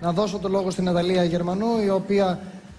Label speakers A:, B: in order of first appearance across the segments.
A: να δώσω το λόγο στην Ναταλία Γερμανού, η οποία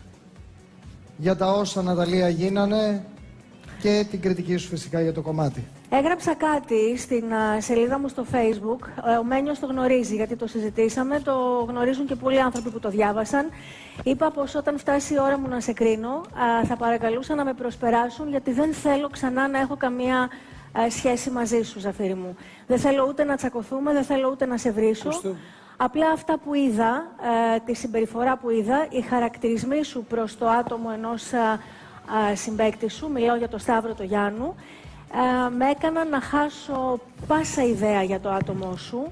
A: για τα όσα, Ναταλία, γίνανε και την κριτική σου φυσικά για το κομμάτι.
B: Έγραψα κάτι στην σελίδα μου στο Facebook. Ο Μένιος το γνωρίζει, γιατί το συζητήσαμε. Το γνωρίζουν και πολλοί άνθρωποι που το διάβασαν. Είπα πως όταν φτάσει η ώρα μου να σε κρίνω, θα παρακαλούσα να με προσπεράσουν, γιατί δεν θέλω ξανά να έχω καμία σχέση μαζί σου, Ζαφύρι μου. Δεν θέλω ούτε να τσακωθούμε, δεν θέλω ούτε να σε βρίσω. Απλά αυτά που είδα, τη συμπεριφορά που είδα, οι χαρακτηρισμοί σου προς το άτομο ενός συμπαίκτη σου, μιλάω για τον Σταύρο το Γιάννου, με έκαναν να χάσω πάσα ιδέα για το άτομό σου.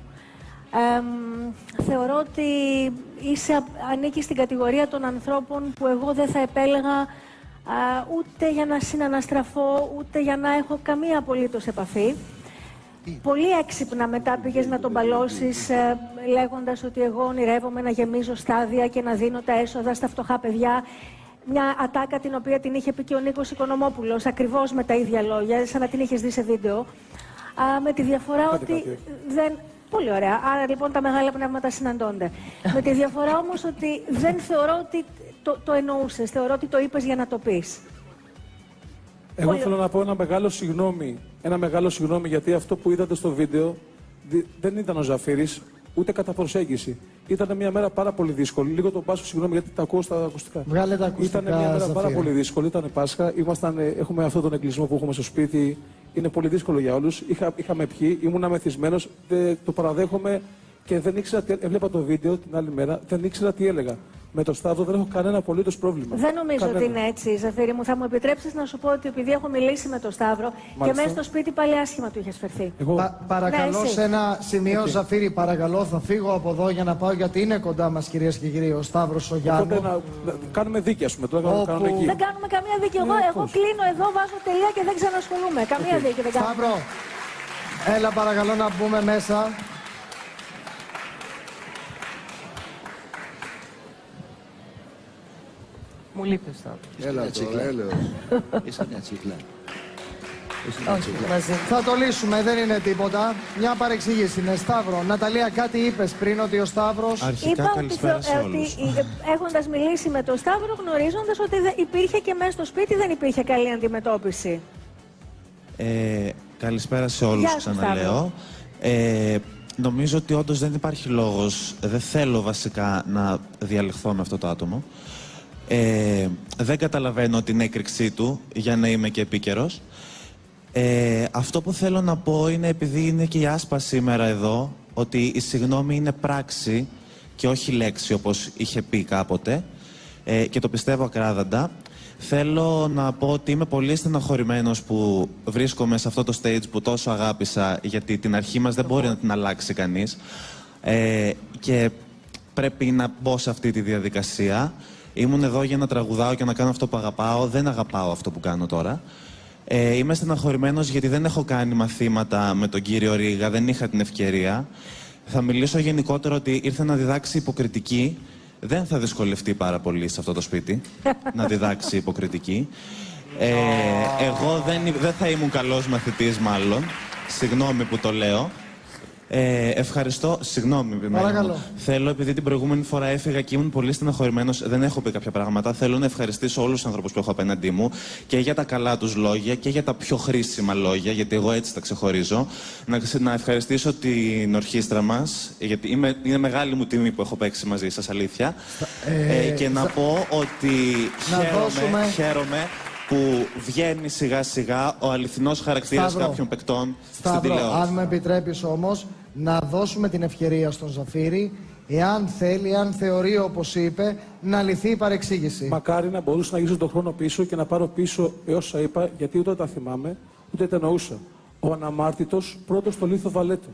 B: Θεωρώ ότι ανήκεις στην κατηγορία των ανθρώπων που εγώ δεν θα επέλεγα ούτε για να συναναστραφώ, ούτε για να έχω καμία απολύτως επαφή. Πολύ έξυπνα μετά πήγες να τον μπαλώσεις, λέγοντας ότι εγώ ονειρεύομαι να γεμίζω στάδια και να δίνω τα έσοδα στα φτωχά παιδιά. Μια ατάκα την οποία την είχε πει και ο Νίκος Οικονομόπουλος, ακριβώς με τα ίδια λόγια, σαν να την είχες δει σε βίντεο. Με τη διαφορά ότι δεν... Πολύ ωραία. Άρα λοιπόν τα μεγάλα πνεύματα συναντώνται. Με τη διαφορά όμως ότι δεν θεωρώ ότι το εννοούσες. Θεωρώ ότι το είπες για να το πεις.
C: Εγώ θέλω να πω ένα μεγάλο συγγνώμη, γιατί αυτό που είδατε στο βίντεο δεν ήταν ο Ζαφύρης, ούτε κατά προσέγγιση. Ήταν μια μέρα πάρα πολύ δύσκολη. Λίγο τον πάσω, συγγνώμη, γιατί τα ακούω στα ακουστικά.
A: Βγάλε τα ακουστικά.
C: Ήταν μια μέρα πάρα πολύ δύσκολη. Ήταν Πάσχα. Έχουμε αυτόν τον εγκλισμό που έχουμε στο σπίτι. Είναι πολύ δύσκολο για όλους. Είχαμε πιει, ήμουν μεθυσμένος. Το παραδέχομαι και δεν ήξερα τι. Έβλεπα το βίντεο την άλλη μέρα, δεν ήξερα τι έλεγα. Με το Σταύρο δεν έχω κανένα απολύτως πρόβλημα.
B: Δεν νομίζω ότι είναι έτσι, Ζαφύρι μου. Θα μου επιτρέψεις να σου πω ότι επειδή έχω μιλήσει με τον Σταύρο και μέσα στο σπίτι πάλι άσχημα του είχες φερθεί.
A: Παρακαλώ, ναι, σε ένα σημείο, Ζαφύρι, παρακαλώ, θα φύγω από εδώ για να πάω, γιατί είναι κοντά μας, κυρίες και κύριοι, ο Σταύρος ο Γιάννου.
C: Οπότε κάνουμε δίκη, ας πούμε. Δεν
B: κάνουμε καμία δίκη. Εγώ κλείνω εδώ, βάζω τελεία και δεν ξανασχολούμαι. Καμία δίκη δεν κάνουμε.
A: Σταύρο, έλα παρακαλώ να μπούμε μέσα.
D: Μου λείπει ο Σταύρος.
E: Έλα τώρα, έλεος. Είσαι μια τσίκλα.
D: Όχι, μαζί.
A: Θα το λύσουμε, δεν είναι τίποτα. Μια παρεξήγηση είναι. Σταύρο, Ναταλία, κάτι είπες πριν ότι ο Σταύρος...
F: Αρχικά καλησπέρα σε όλους.
B: Έχοντας μιλήσει με τον Σταύρο, γνωρίζοντας ότι υπήρχε και μέσα στο σπίτι, δεν υπήρχε καλή αντιμετώπιση.
F: Καλησπέρα σε όλους, ξαναλέω. Νομίζω ότι όντως δεν υπάρχει λόγος, δεν θέλω βασικά να διαλεχθώ με αυτό το άτομο. Δεν καταλαβαίνω την έκρηξή του, για να είμαι και επίκαιρος. Αυτό που θέλω να πω είναι, επειδή είναι και η Άσπα σήμερα εδώ, ότι η συγγνώμη είναι πράξη και όχι λέξη, όπως είχε πει κάποτε, και το πιστεύω ακράδαντα. Θέλω να πω ότι είμαι πολύ στεναχωρημένος που βρίσκομαι σε αυτό το stage που τόσο αγάπησα, γιατί την αρχή μας δεν μπορεί να την αλλάξει κανείς, και πρέπει να μπω σε αυτή τη διαδικασία. Ήμουν εδώ για να τραγουδάω και να κάνω αυτό που αγαπάω. Δεν αγαπάω αυτό που κάνω τώρα. Είμαι στεναχωρημένος γιατί δεν έχω κάνει μαθήματα με τον κύριο Ρίγα, δεν είχα την ευκαιρία. Θα μιλήσω γενικότερα ότι ήρθε να διδάξει υποκριτική. Δεν θα δυσκολευτεί πάρα πολύ σε αυτό το σπίτι να διδάξει υποκριτική. Εγώ δεν θα ήμουν καλός μαθητής μάλλον. Συγγνώμη που το λέω. Ευχαριστώ. Συγγνώμη, θέλω, επειδή την προηγούμενη φορά έφυγα και ήμουν πολύ στεναχωρημένος, δεν έχω πει κάποια πράγματα. Θέλω να ευχαριστήσω όλους τους ανθρώπους που έχω απέναντί μου και για τα καλά τους λόγια και για τα πιο χρήσιμα λόγια, γιατί εγώ έτσι τα ξεχωρίζω. Να ευχαριστήσω την ορχήστρα μας, γιατί είναι μεγάλη μου τιμή που έχω παίξει μαζί σας, αλήθεια. Και να πω ότι χαίρομαι που βγαίνει σιγά σιγά ο αληθινός χαρακτήρας κάποιων παικτών στην τηλεόραση.
A: Αν με επιτρέπεις όμως, να δώσουμε την ευκαιρία στον Ζαφύρη, εάν θέλει, αν θεωρεί, όπως είπε, να λυθεί η παρεξήγηση.
C: Μακάρι να μπορούσα να γυρίσω τον χρόνο πίσω και να πάρω πίσω όσα είπα, γιατί ούτε τα θυμάμαι, ούτε τα εννοούσα. Ο αναμάρτητος πρώτος στο Λίθο Βαλέτο.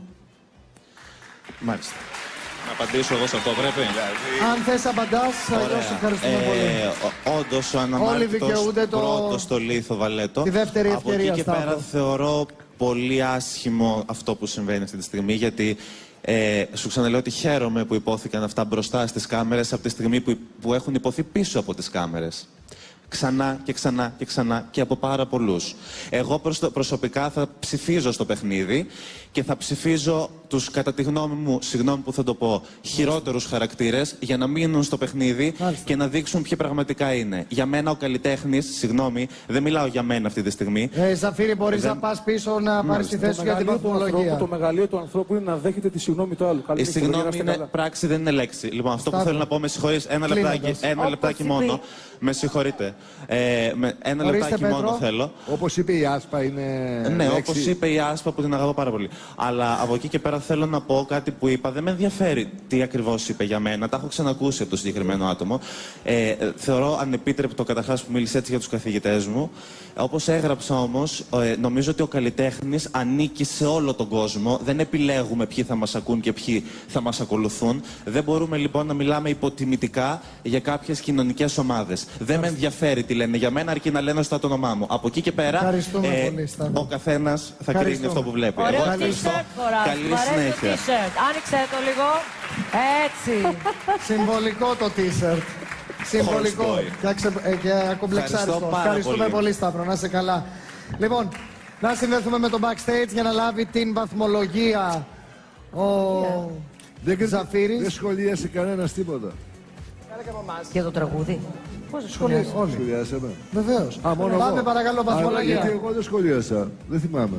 F: Μάλιστα. Να απαντήσω εγώ σε αυτό, πρέπει.
A: Αν θες απαντάς, αλλιώς ευχαριστούμε πολύ.
F: Όντως ο αναμάρτητος πρώτος στο Λίθο Βαλέτο.
A: Τη δεύτερη ευκαιρία.
F: Από εκεί και πέρα θεωρώ πολύ άσχημο αυτό που συμβαίνει αυτή τη στιγμή, γιατί σου ξαναλέω ότι χαίρομαι που υπόθηκαν αυτά μπροστά στις κάμερες από τη στιγμή που έχουν υποθεί πίσω από τις κάμερες. Ξανά και ξανά και ξανά και από πάρα πολλούς. Εγώ προσωπικά θα ψηφίζω στο παιχνίδι και θα ψηφίζω τους, κατά τη γνώμη μου, συγγνώμη που θα το πω, χειρότερους χαρακτήρες για να μείνουν στο παιχνίδι και να δείξουν ποιοι πραγματικά είναι. Για μένα ο καλλιτέχνης, συγγνώμη, δεν μιλάω για μένα αυτή τη στιγμή.
A: Ζαφύρη, μπορείς να πας πίσω να πάρεις τη θέση σου για την βαθμολογία.
C: Το μεγαλείο του ανθρώπου είναι να δέχεται τη συγγνώμη του άλλου.
F: Η συγγνώμη είναι πράξη, δεν είναι λέξη. Λοιπόν, αυτό που θέλω να πω, με συγχωρείς, ένα λεπτάκι μόνο. Με συγχωρείτε. Ένα λεπτάκι μόνο θέλω.
E: Όπως είπε η Άσπα, είναι.
F: Ναι, όπως είπε η Άσπα που την αγαπώ πάρα πολύ. Αλλά από εκεί και πέρα θέλω να πω κάτι που είπα. Δεν με ενδιαφέρει τι ακριβώς είπε για μένα. Τα έχω ξανακούσει από το συγκεκριμένο άτομο. Θεωρώ ανεπίτρεπτο καταρχάς που μίλησε έτσι για τους καθηγητές μου. Όπως έγραψα όμως, νομίζω ότι ο καλλιτέχνης ανήκει σε όλο τον κόσμο. Δεν επιλέγουμε ποιοι θα μας ακούν και ποιοι θα μας ακολουθούν. Δεν μπορούμε λοιπόν να μιλάμε υποτιμητικά για κάποιες κοινωνικές ομάδες. Δεν με ενδιαφέρει τι λένε για μένα, αρκεί να λένε στο το όνομά μου. Από εκεί και πέρα, ο καθένας θα κρίνει αυτό που βλέπει.
D: Ωραίο t-shirt φοράς.
F: Καλή συνέχεια.
D: Άνοιξε το λίγο. Έτσι.
A: Συμβολικό το t-shirt. Συμβολικό και ακομπλεξάριστο. Ευχαριστούμε πολύ, Σταύρο. Να είσαι καλά. Λοιπόν, να συνδεθούμε με το backstage για να λάβει την βαθμολογία ο Ζαφύρης.
E: Δεν σχολίασε κανένας τίποτα.
D: Για το τραγούδι.
A: Πώς σχολίασε?
E: Όλοι. Σχολιάσαμε.
A: Βεβαίως.
E: Μόνο
A: Πάμε
E: εγώ.
A: παρακαλώ βαθμολογία.
E: Γιατί εγώ δεν σχολίασα. Δεν θυμάμαι.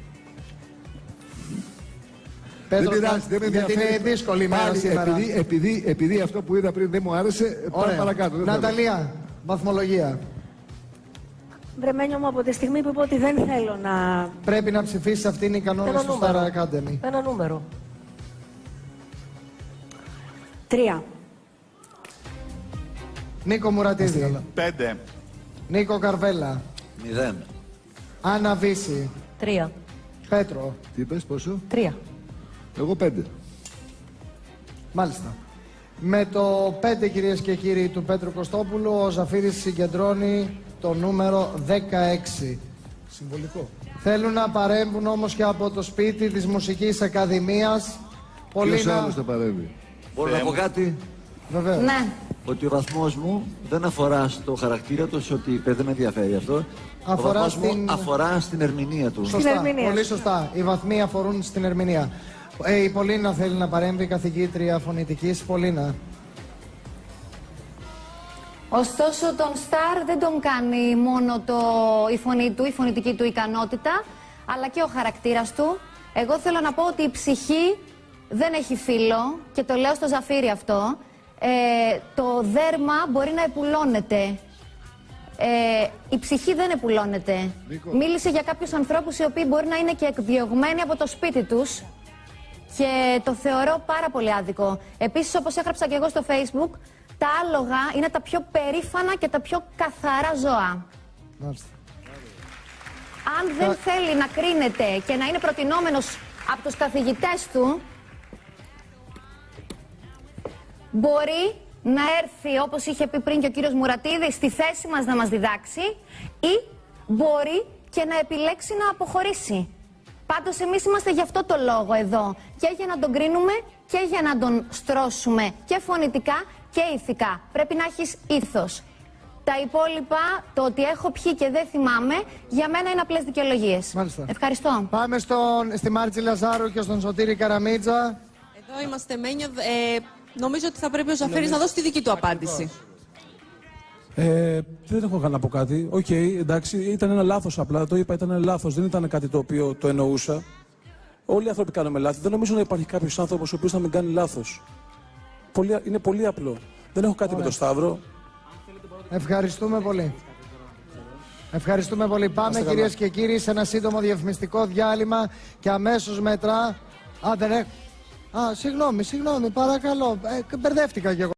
A: Πέτρο,
E: δεν πειράζει, δεν με
A: γιατί
E: ενδιαφέρει.
A: είναι δύσκολη η μέρα σήμερα.
E: Επειδή αυτό που είδα πριν δεν μου άρεσε, πάμε παρακάτω.
A: Ναταλία, βαθμολογία.
B: Βρεμένιο μου, από τη στιγμή που είπα ότι δεν θέλω να...
A: Πρέπει να ψηφίσεις, αυτή είναι η κανόνες του Star Academy.
D: Ένα νούμερο.
B: 3.
A: Νίκο Μουρατίδη.
E: 5.
A: Νίκο Καρβέλα.
E: 0.
A: Άννα Βύση.
D: 3.
A: Πέτρο.
E: Τι είπες, πόσο?
D: 3.
E: Εγώ 5.
A: Μάλιστα. Με το 5, κυρίες και κύριοι, του Πέτρου Κωστόπουλου, ο Ζαφύρης συγκεντρώνει το νούμερο 16.
E: Συμβολικό.
A: Θέλουν να παρέμβουν όμως και από το σπίτι της Μουσικής Ακαδημίας.
E: Ποιος άλλος θα παρέμβει?
G: Μπορώ να πω κάτι?
A: Βεβαίως.
B: Ναι.
G: Ότι ο βαθμός μου δεν αφορά στο χαρακτήρα του, ότι δεν με ενδιαφέρει αυτό.
A: Αφορά
G: ο βαθμός
A: στην...
G: μου αφορά στην ερμηνεία του.
A: Σωστά,
B: ερμηνεία.
A: πολύ σωστά. Οι βαθμοί αφορούν στην ερμηνεία. Η Πολίνα θέλει να παρέμβει, καθηγήτρια φωνητικής. Πολίνα.
H: Ωστόσο τον Σταρ δεν τον κάνει μόνο η φωνή του, η φωνητική του ικανότητα, αλλά και ο χαρακτήρας του. Εγώ θέλω να πω ότι η ψυχή δεν έχει φύλλο και το λέω στο Ζαφύρι αυτό. Το δέρμα μπορεί να επουλώνεται. Η ψυχή δεν επουλώνεται. Μίλησε για κάποιους ανθρώπους οι οποίοι μπορεί να είναι και εκδιωγμένοι από το σπίτι τους και το θεωρώ πάρα πολύ άδικο. Επίσης, όπως έγραψα και εγώ στο Facebook, τα άλογα είναι τα πιο περήφανα και τα πιο καθαρά ζώα.
A: Μάλιστα.
H: Αν δεν θέλει να κρίνεται και να είναι προτινόμενος από τους καθηγητές του, μπορεί να έρθει, όπως είχε πει πριν και ο κύριος Μουρατίδης, στη θέση μας να μας διδάξει, ή μπορεί και να επιλέξει να αποχωρήσει. Πάντως εμείς είμαστε γι' αυτό το λόγο εδώ, και για να τον κρίνουμε και για να τον στρώσουμε και φωνητικά και ηθικά. Πρέπει να έχεις ήθος. Τα υπόλοιπα, το ότι έχω πιει και δεν θυμάμαι, για μένα είναι απλές δικαιολογίες.
A: Μάλιστα.
H: Ευχαριστώ.
A: Πάμε στη Μάρτζη Λαζάρου και στον Σωτήρη Καραμίτζα.
I: Εδώ είμαστε, Μένιο. Νομίζω ότι θα πρέπει ο Ζαφύρης να δώσει τη δική του απάντηση.
C: Δεν έχω να πω κάτι. Οκ, εντάξει, ήταν ένα λάθος απλά. Το είπα, ήταν ένα λάθος. Δεν ήταν κάτι το οποίο το εννοούσα. Όλοι οι άνθρωποι κάνουμε λάθη. Δεν νομίζω να υπάρχει κάποιος άνθρωπος ο οποίος να μην κάνει λάθος. Είναι πολύ απλό. Δεν έχω κάτι με τον Σταύρο.
A: Ευχαριστούμε πολύ. Ευχαριστούμε πολύ. Πάμε, κυρίες και κύριοι, σε ένα σύντομο διαφημιστικό διάλειμμα και αμέσως μετά... συγγνώμη, παρακαλώ. Μπερδεύτηκα κι εγώ.